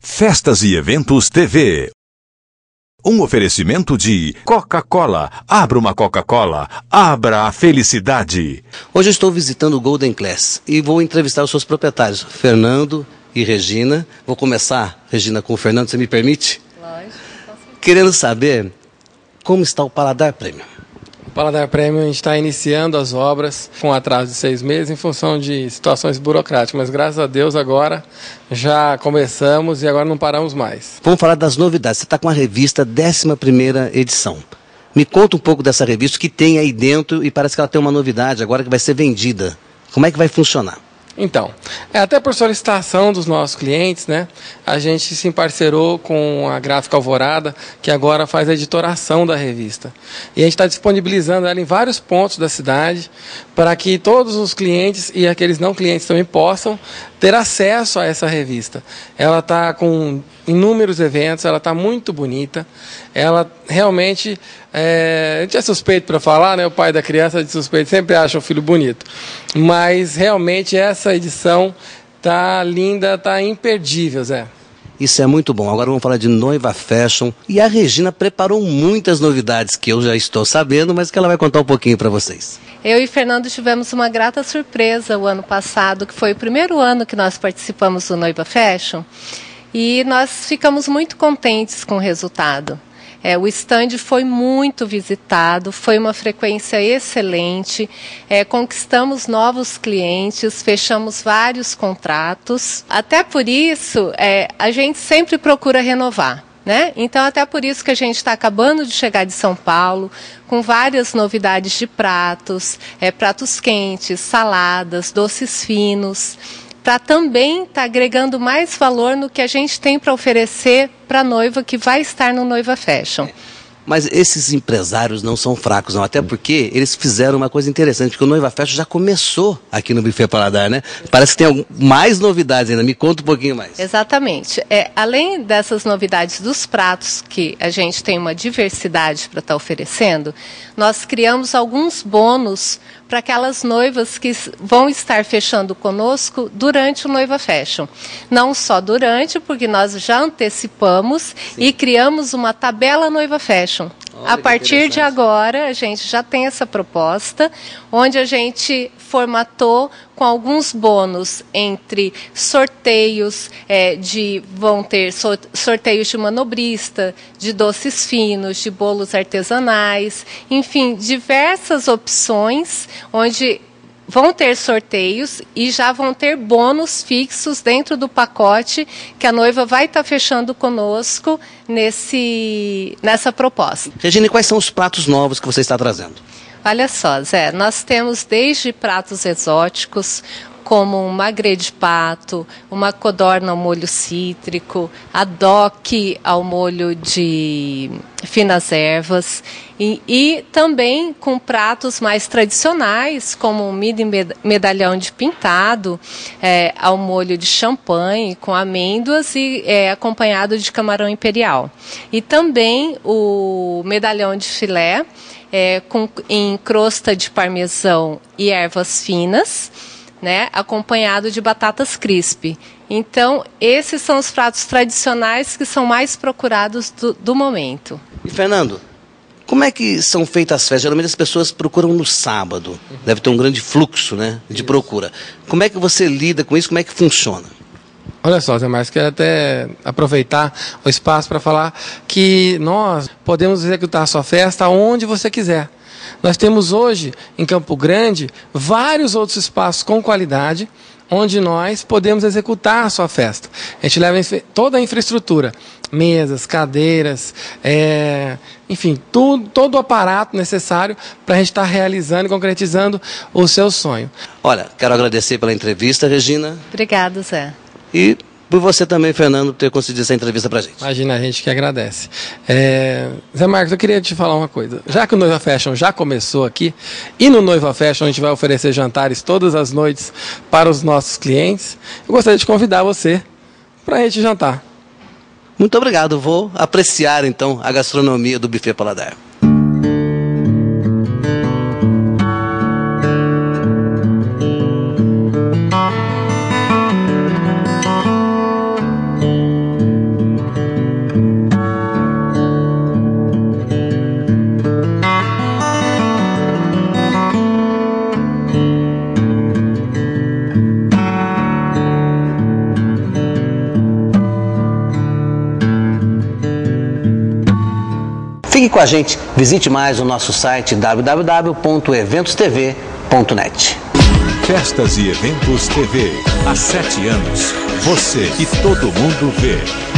Festas e Eventos TV. Um oferecimento de Coca-Cola. Abra uma Coca-Cola. Abra a felicidade. Hoje eu estou visitando o Golden Class e vou entrevistar os seus proprietários, Fernando e Regina. Vou começar, Regina, com o Fernando, você me permite? Lógico. Querendo saber como está o Paladar Premium. O Paladar Premium, a gente está iniciando as obras com atraso de 6 meses em função de situações burocráticas, mas graças a Deus agora já começamos e agora não paramos mais. Vamos falar das novidades. Você está com a revista 11ª edição. Me conta um pouco dessa revista, o que tem aí dentro, e parece que ela tem uma novidade agora que vai ser vendida. Como é que vai funcionar? Então, até por solicitação dos nossos clientes, né, a gente se emparcerou com a Gráfica Alvorada, que agora faz a editoração da revista. E a gente está disponibilizando ela em vários pontos da cidade, para que todos os clientes e aqueles não clientes também possam ter acesso a essa revista. Ela está com inúmeros eventos, ela está muito bonita, ela realmente, a gente é suspeito para falar, né? O pai da criança de suspeito sempre acha o filho bonito, mas realmente essa edição tá linda, tá imperdível, Zé. Isso é muito bom. Agora vamos falar de Noiva Fashion. E a Regina preparou muitas novidades que eu já estou sabendo, mas que ela vai contar um pouquinho para vocês. Eu e Fernando tivemos uma grata surpresa o ano passado, que foi o primeiro ano que nós participamos do Noiva Fashion, e nós ficamos muito contentes com o resultado. O stand foi muito visitado, foi uma frequência excelente, conquistamos novos clientes, fechamos vários contratos. Até por isso, a gente sempre procura renovar, né? Então, até por isso que a gente está acabando de chegar de São Paulo, com várias novidades de pratos, pratos quentes, saladas, doces finos, para também estar agregando mais valor no que a gente tem para oferecer para a noiva que vai estar no Noiva Fashion. Mas esses empresários não são fracos, não. Até porque eles fizeram uma coisa interessante, porque o Noiva Fashion já começou aqui no Buffet Paladar, né? Parece que tem mais novidades ainda. Me conta um pouquinho mais. Exatamente. Além dessas novidades dos pratos, que a gente tem uma diversidade para estar oferecendo, nós criamos alguns bônus para aquelas noivas que vão estar fechando conosco durante o Noiva Fashion. Não só durante, porque nós já antecipamos e criamos uma tabela Noiva Fashion. Olha, a partir de agora, a gente já tem essa proposta, onde a gente formatou com alguns bônus entre sorteios, vão ter sorteios de manobrista, de doces finos, de bolos artesanais, enfim, diversas opções onde vão ter sorteios e já vão ter bônus fixos dentro do pacote que a noiva vai estar fechando conosco nessa proposta. Regina, e quais são os pratos novos que você está trazendo? Olha só, Zé, nós temos desde pratos exóticos, como um magre de pato, uma codorna ao molho cítrico, a doque ao molho de finas ervas, e também com pratos mais tradicionais, como um mini medalhão de pintado ao molho de champanhe, com amêndoas e acompanhado de camarão imperial. E também o medalhão de filé, em crosta de parmesão e ervas finas, né, acompanhado de batatas crisp. Então, esses são os pratos tradicionais que são mais procurados do momento. E Fernando, como é que são feitas as festas? Geralmente as pessoas procuram no sábado. Deve ter um grande fluxo, né, de procura. Como é que você lida com isso? Como é que funciona? Olha só, Zé Márcio, quero até aproveitar o espaço para falar que nós podemos executar a sua festa onde você quiser. Nós temos hoje, em Campo Grande, vários outros espaços com qualidade, onde nós podemos executar a sua festa. A gente leva toda a infraestrutura, mesas, cadeiras, enfim, todo o aparato necessário para a gente estar realizando e concretizando o seu sonho. Olha, quero agradecer pela entrevista, Regina. Obrigada, Zé. E por você também, Fernando, ter concedido essa entrevista pra gente. Imagina, a gente que agradece. Zé Marcos, eu queria te falar uma coisa. Já que o Noiva Fashion já começou aqui, e no Noiva Fashion a gente vai oferecer jantares todas as noites para os nossos clientes, eu gostaria de convidar você para a gente jantar. Muito obrigado. Vou apreciar, então, a gastronomia do Buffet Paladar. Fique com a gente, visite mais o nosso site www.eventostv.net. Festas e Eventos TV. Há 7 anos. Você e todo mundo vê.